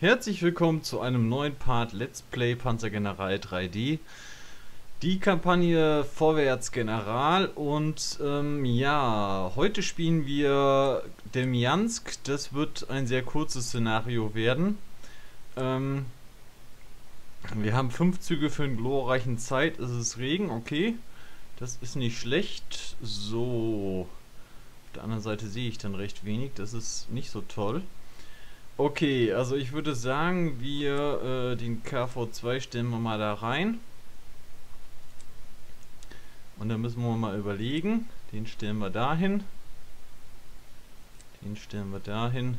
Herzlich willkommen zu einem neuen Part Let's Play Panzergeneral 3D. Die Kampagne Vorwärts General und ja, heute spielen wir Demjansk. Das wird ein sehr kurzes Szenario werden. Wir haben 5 Züge für einen glorreichen Zeit. Es ist Regen, okay. Das ist nicht schlecht. So, auf der anderen Seite sehe ich dann recht wenig. Das ist nicht so toll. Okay, also ich würde sagen, wir den KV2 stellen wir mal da rein. Und dann müssen wir mal überlegen. Den stellen wir dahin. Den stellen wir dahin.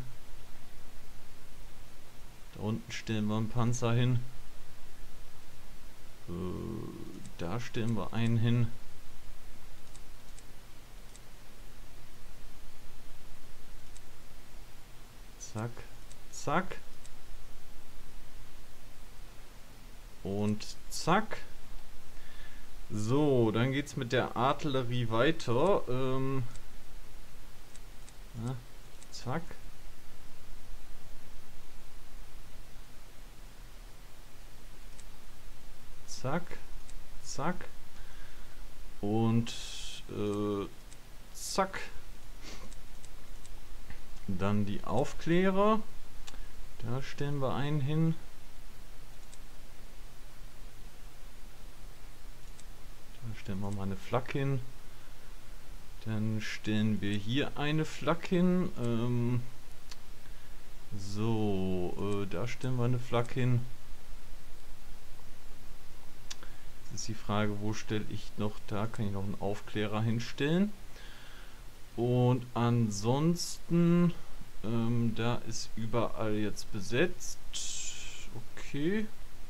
Da unten stellen wir einen Panzer hin. Da stellen wir einen hin. Zack, zack. Und zack. So, dann geht's mit der Artillerie weiter. Zack. Zack. Zack. Und zack. Dann die Aufklärer. Da stellen wir einen hin. Da stellen wir mal eine Flak hin. Dann stellen wir hier eine Flak hin. Da stellen wir eine Flak hin. Jetzt ist die Frage, wo stelle ich noch, da kann ich noch einen Aufklärer hinstellen. Und ansonsten, da ist überall jetzt besetzt. Okay.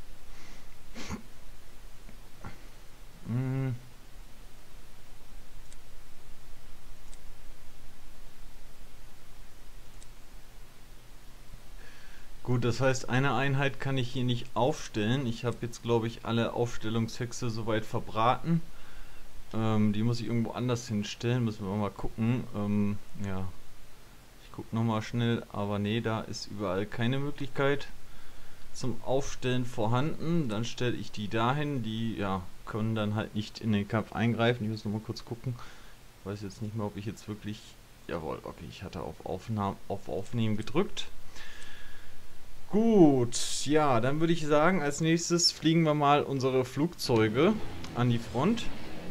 Gut, das heißt, eine Einheit kann ich hier nicht aufstellen. Ich habe jetzt, glaube ich, alle Aufstellungshexe soweit verbraten. Die muss ich irgendwo anders hinstellen. Müssen wir mal gucken. Ja, ich gucke nochmal schnell. Aber nee, da ist überall keine Möglichkeit zum Aufstellen vorhanden. Dann stelle ich die dahin. Die ja, können dann halt nicht in den Kampf eingreifen. Ich muss nochmal kurz gucken. Ich weiß jetzt nicht mehr, ob ich jetzt wirklich... Jawohl, okay, ich hatte auf Aufnehmen gedrückt. Gut, ja, dann würde ich sagen, als nächstes fliegen wir mal unsere Flugzeuge an die Front.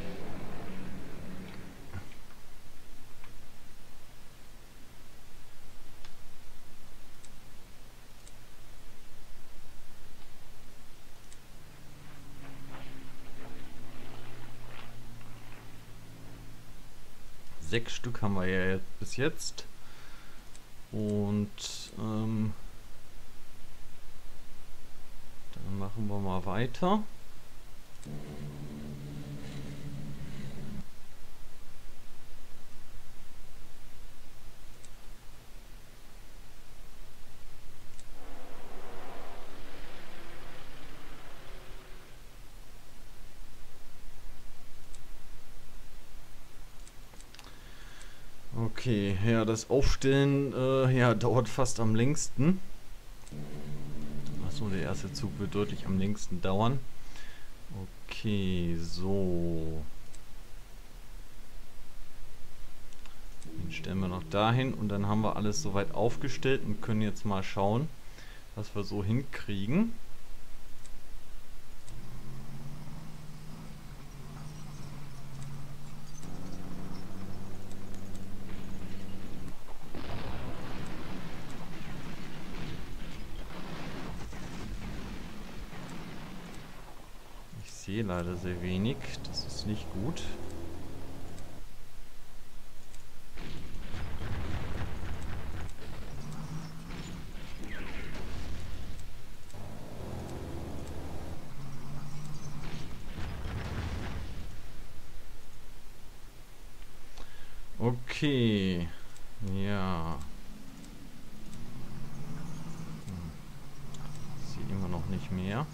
Sechs Stück haben wir ja bis jetzt. Und dann machen wir mal weiter. Okay, ja, das Aufstellen ja, dauert fast am längsten. Achso, der erste Zug wird deutlich am längsten dauern. Okay, so. Den stellen wir noch dahin und dann haben wir alles soweit aufgestellt und können jetzt mal schauen, was wir so hinkriegen. Ich sehe leider sehr wenig, das ist nicht gut. Okay, ja. Ich sehe immer noch nicht mehr.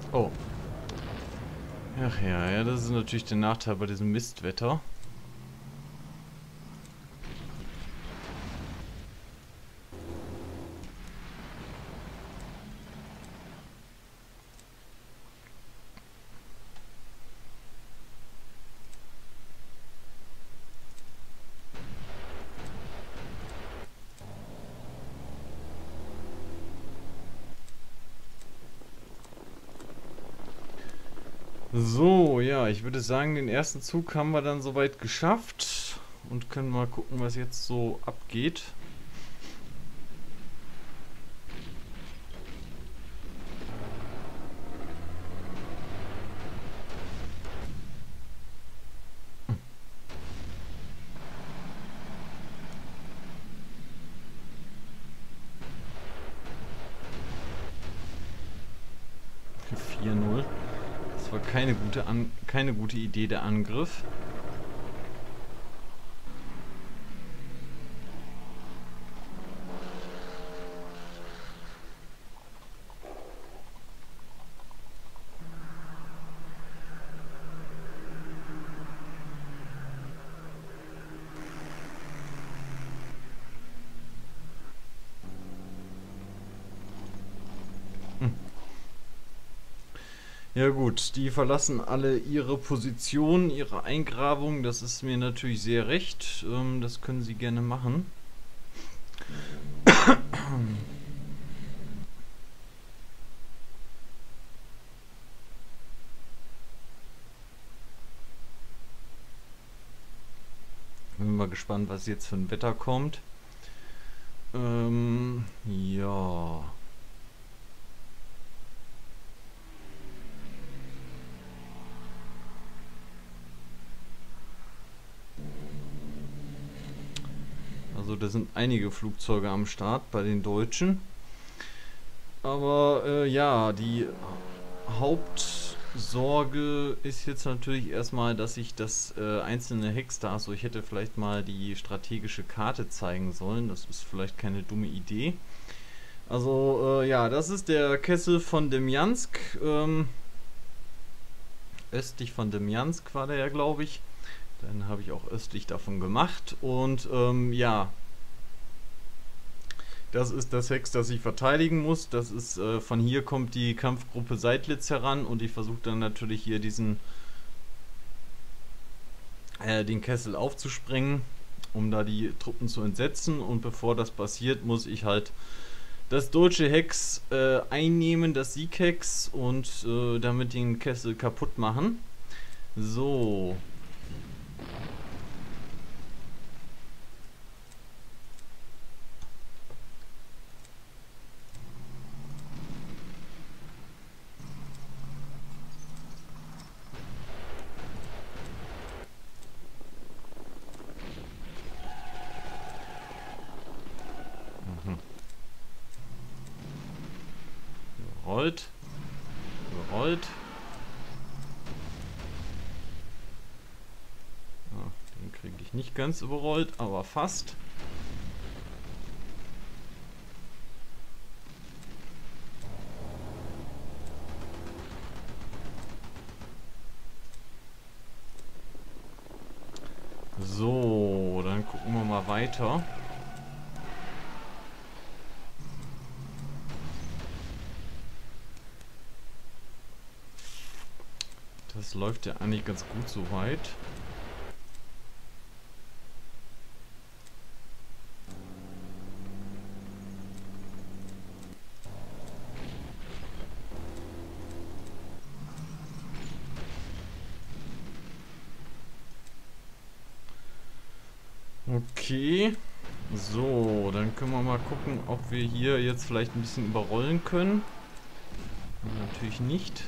Oh. Ach ja, ja, das ist natürlich der Nachteil bei diesem Mistwetter. So, ja, ich würde sagen, den ersten Zug haben wir dann soweit geschafft und können mal gucken, was jetzt so abgeht. Für 4-0. Das war keine gute Idee, der Angriff. Ja gut, die verlassen alle ihre Position, ihre Eingrabung. Das ist mir natürlich sehr recht. Das können sie gerne machen. Bin mal gespannt, was jetzt für ein Wetter kommt. Ja. Also da sind einige Flugzeuge am Start bei den Deutschen. Aber ja, die Hauptsorge ist jetzt natürlich erstmal, dass ich das einzelne Hex da, also ich hätte vielleicht mal die strategische Karte zeigen sollen. Das ist vielleicht keine dumme Idee. Also ja, das ist der Kessel von Demjansk. Östlich von Demjansk war der ja, glaube ich. Dann habe ich auch östlich davon gemacht. Und ja, das ist das Hex, das ich verteidigen muss. Das ist, von hier kommt die Kampfgruppe Seydlitz heran und ich versuche dann natürlich hier den Kessel aufzusprengen, um da die Truppen zu entsetzen. Und bevor das passiert, muss ich halt das deutsche Hex einnehmen, das Sieghex, und damit den Kessel kaputt machen. So. Überrollt. Überrollt. Ja, den kriege ich nicht ganz überrollt, aber fast. So, dann gucken wir mal weiter. Das läuft ja eigentlich ganz gut soweit. Okay. So, dann können wir mal gucken, ob wir hier jetzt vielleicht ein bisschen überrollen können. Natürlich nicht.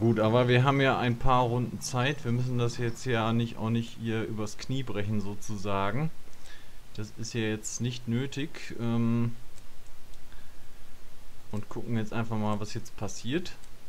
Gut, aber wir haben ja ein paar Runden Zeit. Wir müssen das jetzt ja auch nicht hier übers Knie brechen sozusagen. Das ist ja jetzt nicht nötig. Und gucken jetzt einfach mal, was jetzt passiert.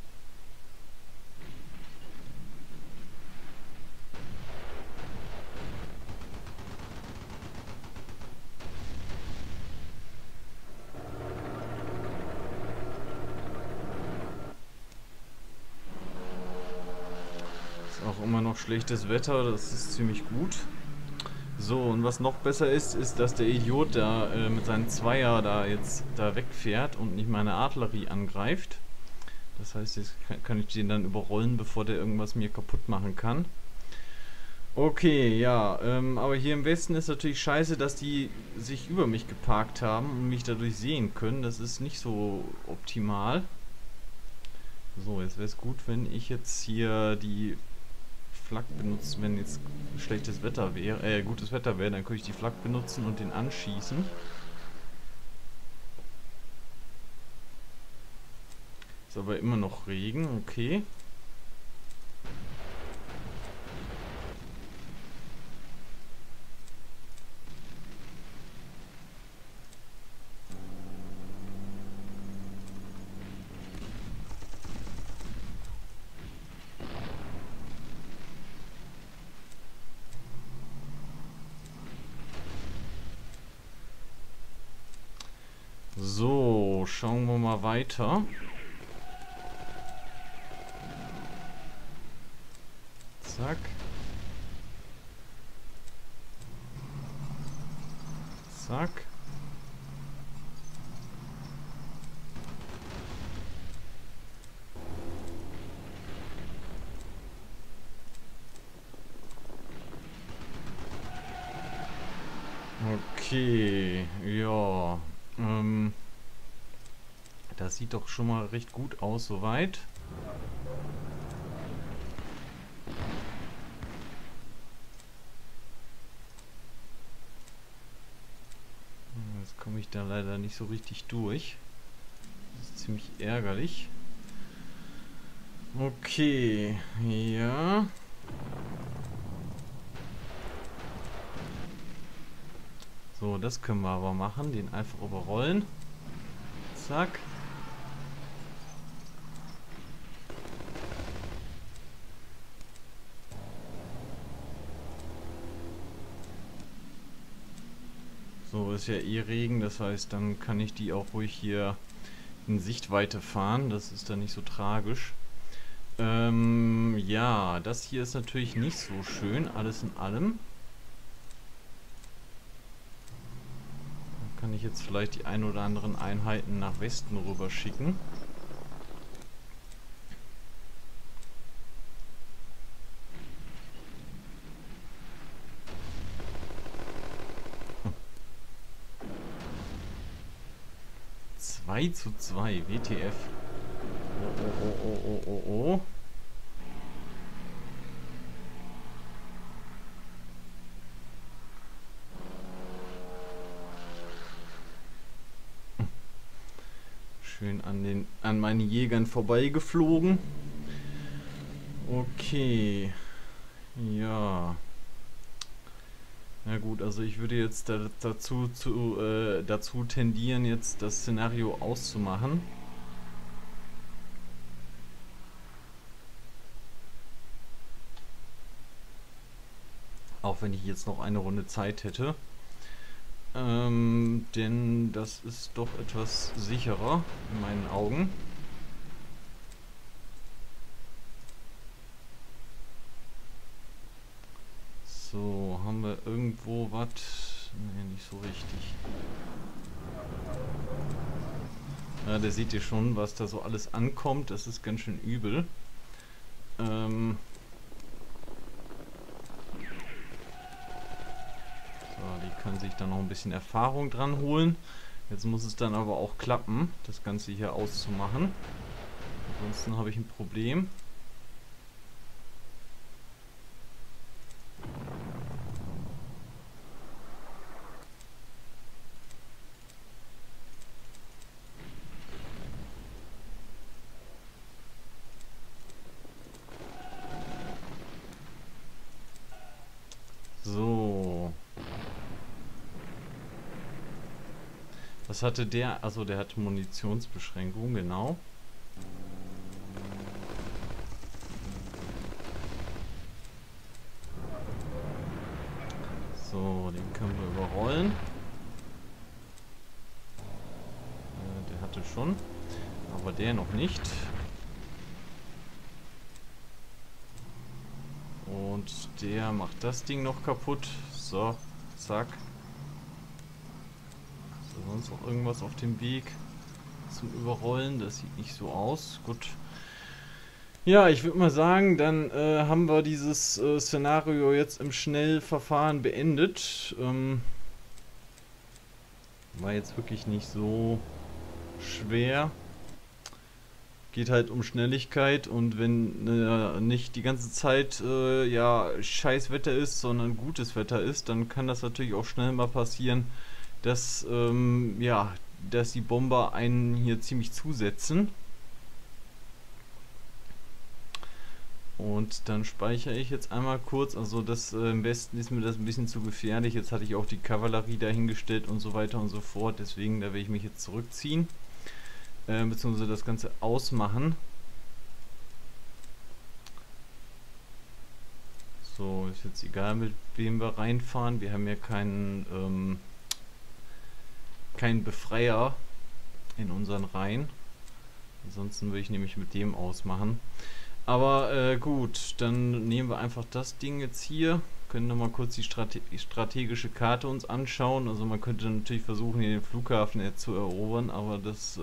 Ist auch immer noch schlechtes Wetter, das ist ziemlich gut. So, und was noch besser ist, ist, dass der Idiot da mit seinem Zweier da jetzt da wegfährt und nicht meine Artillerie angreift. Das heißt, jetzt kann ich den dann überrollen, bevor der irgendwas mir kaputt machen kann. Okay, ja, aber hier im Westen ist natürlich scheiße, dass die sich über mich geparkt haben und mich dadurch sehen können. Das ist nicht so optimal. So, jetzt wäre es gut, wenn ich jetzt hier die Flak benutze, wenn jetzt schlechtes Wetter wäre, gutes Wetter wäre, dann könnte ich die Flak benutzen und den anschießen. Ist aber immer noch Regen, okay. So, schauen wir mal weiter. Zack. Zack. Okay, ja. Das sieht doch schon mal recht gut aus, soweit. Jetzt komme ich da leider nicht so richtig durch. Das ist ziemlich ärgerlich. Okay, ja. So, das können wir aber machen. Den einfach überrollen. Zack. So, ist ja eh Regen, das heißt, dann kann ich die auch ruhig hier in Sichtweite fahren. Das ist dann nicht so tragisch. Ja, das hier ist natürlich nicht so schön, alles in allem. Da kann ich jetzt vielleicht die ein oder anderen Einheiten nach Westen rüber schicken. Zwei zu 2, WTF. Oh. Schön an meinen Jägern vorbeigeflogen. Okay. Ja. Na gut, also ich würde jetzt dazu tendieren, jetzt das Szenario auszumachen. Auch wenn ich jetzt noch eine Runde Zeit hätte. Denn das ist doch etwas sicherer in meinen Augen. So, haben wir irgendwo was? Ne, nicht so richtig. Ja, da seht ihr schon, was da so alles ankommt. Das ist ganz schön übel. Die können sich dann noch ein bisschen Erfahrung dran holen. Jetzt muss es dann aber auch klappen, das Ganze hier auszumachen. Ansonsten habe ich ein Problem. So. Was hatte der? Also der hat Munitionsbeschränkung, genau. So, den können wir überrollen. Der hatte schon, aber der noch nicht. Und der macht das Ding noch kaputt. So, zack. Ist da sonst noch irgendwas auf dem Weg zum Überrollen? Das sieht nicht so aus. Gut. Ja, ich würde mal sagen, dann haben wir dieses Szenario jetzt im Schnellverfahren beendet. War jetzt wirklich nicht so schwer. Geht halt um Schnelligkeit, und wenn nicht die ganze Zeit ja scheiß Wetter ist, sondern gutes Wetter ist, dann kann das natürlich auch schnell mal passieren, dass ja, dass die Bomber einen hier ziemlich zusetzen. Und dann speichere ich jetzt einmal kurz, also das im Westen ist mir das ein bisschen zu gefährlich. Jetzt hatte ich auch die Kavallerie dahingestellt und so weiter und so fort, deswegen da werde ich mich jetzt zurückziehen, beziehungsweise das Ganze ausmachen. So, ist jetzt egal, mit wem wir reinfahren, wir haben ja keinen Befreier in unseren Reihen, ansonsten würde ich nämlich mit dem ausmachen. Aber gut, dann nehmen wir einfach das Ding jetzt hier. Können nochmal kurz die strategische Karte uns anschauen. Also man könnte natürlich versuchen, hier den Flughafen jetzt zu erobern, aber das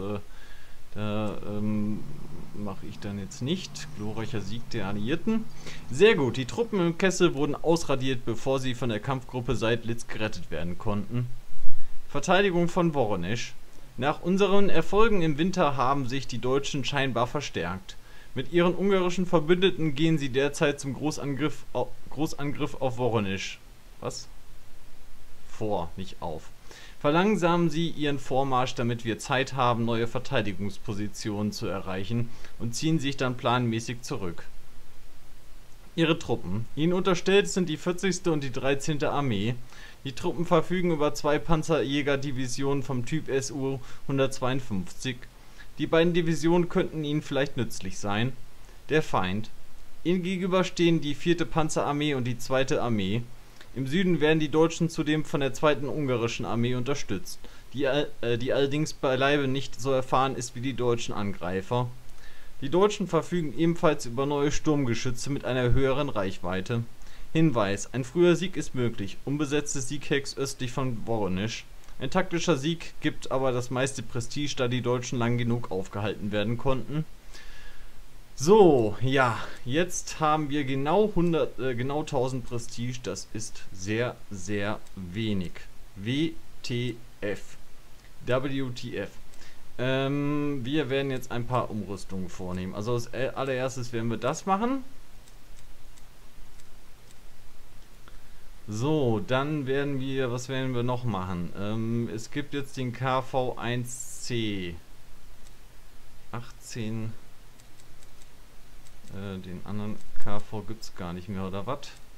mache ich dann jetzt nicht. Glorreicher Sieg der Alliierten. Sehr gut, die Truppen im Kessel wurden ausradiert, bevor sie von der Kampfgruppe Seydlitz gerettet werden konnten. Verteidigung von Woronesch. Nach unseren Erfolgen im Winter haben sich die Deutschen scheinbar verstärkt. Mit ihren ungarischen Verbündeten gehen sie derzeit zum Großangriff auf Woronesch. Was? Vor, nicht auf. Verlangsamen sie ihren Vormarsch, damit wir Zeit haben, neue Verteidigungspositionen zu erreichen, und ziehen sich dann planmäßig zurück. Ihre Truppen. Ihnen unterstellt sind die 40. und die 13. Armee. Die Truppen verfügen über 2 Panzerjägerdivisionen vom Typ Su 152. Die beiden Divisionen könnten ihnen vielleicht nützlich sein. Der Feind. Ihnen gegenüber stehen die 4. Panzerarmee und die 2. Armee. Im Süden werden die Deutschen zudem von der 2. ungarischen Armee unterstützt, die allerdings beileibe nicht so erfahren ist wie die deutschen Angreifer. Die Deutschen verfügen ebenfalls über neue Sturmgeschütze mit einer höheren Reichweite. Hinweis: Ein früher Sieg ist möglich. Unbesetztes Sieghex östlich von Woronesch. Ein taktischer Sieg gibt aber das meiste Prestige, da die Deutschen lang genug aufgehalten werden konnten. So, ja, jetzt haben wir genau 1000 Prestige, das ist sehr, sehr wenig. WTF. WTF. Wir werden jetzt ein paar Umrüstungen vornehmen. Also als allererstes werden wir das machen. So, dann werden wir, was werden wir noch machen? Es gibt jetzt den KV-1C 18, den anderen KV gibt es gar nicht mehr, oder was?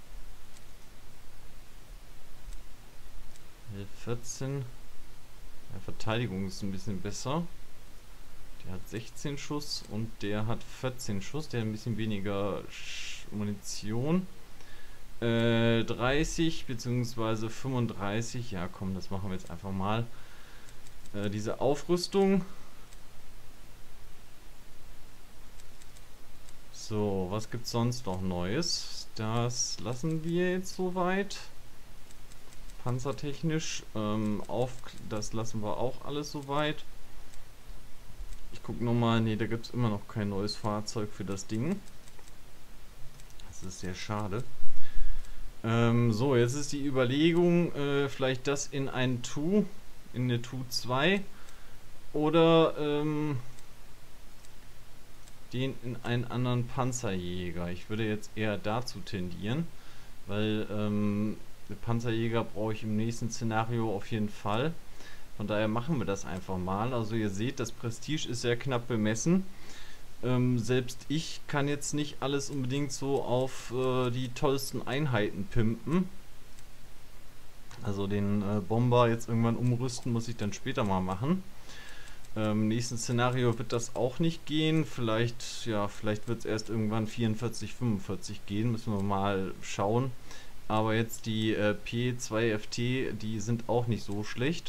14, ja, Verteidigung ist ein bisschen besser. Der hat 16 Schuss und der hat 14 Schuss, der hat ein bisschen weniger Munition. 30 bzw. 35, ja komm, das machen wir jetzt einfach mal. Diese Aufrüstung. So, was gibt es sonst noch Neues? Das lassen wir jetzt soweit. Panzertechnisch, das lassen wir auch alles soweit. Ich gucke nochmal, ne, da gibt es immer noch kein neues Fahrzeug für das Ding. Das ist sehr schade. So, jetzt ist die Überlegung, vielleicht das in ein Tu, in eine Tu 2 oder den in einen anderen Panzerjäger. Ich würde jetzt eher dazu tendieren, weil den Panzerjäger brauche ich im nächsten Szenario auf jeden Fall. Von daher machen wir das einfach mal. Also ihr seht, das Prestige ist sehr knapp bemessen. Selbst ich kann jetzt nicht alles unbedingt so auf die tollsten Einheiten pimpen. Also den Bomber jetzt irgendwann umrüsten muss ich dann später mal machen. Im nächsten Szenario wird das auch nicht gehen. Vielleicht, ja, vielleicht wird es erst irgendwann 44, 45 gehen. Müssen wir mal schauen. Aber jetzt die P2FT, die sind auch nicht so schlecht.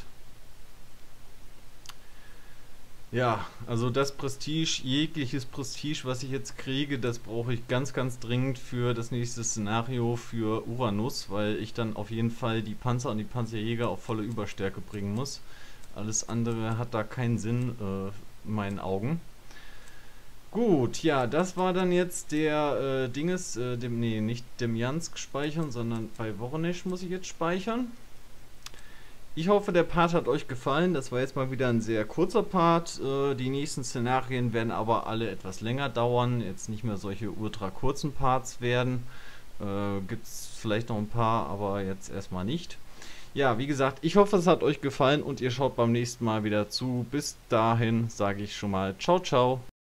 Ja, also das Prestige, jegliches Prestige, was ich jetzt kriege, das brauche ich ganz, ganz dringend für das nächste Szenario für Uranus, weil ich dann auf jeden Fall die Panzer und die Panzerjäger auf volle Überstärke bringen muss. Alles andere hat da keinen Sinn, in meinen Augen. Gut, ja, das war dann jetzt der nee, nicht Demjansk speichern, sondern bei Voronezh muss ich jetzt speichern. Ich hoffe, der Part hat euch gefallen. Das war jetzt mal wieder ein sehr kurzer Part. Die nächsten Szenarien werden aber alle etwas länger dauern. Jetzt nicht mehr solche ultra kurzen Parts werden. Gibt es vielleicht noch ein paar, aber jetzt erstmal nicht. Ja, wie gesagt, ich hoffe, es hat euch gefallen und ihr schaut beim nächsten Mal wieder zu. Bis dahin sage ich schon mal ciao, ciao.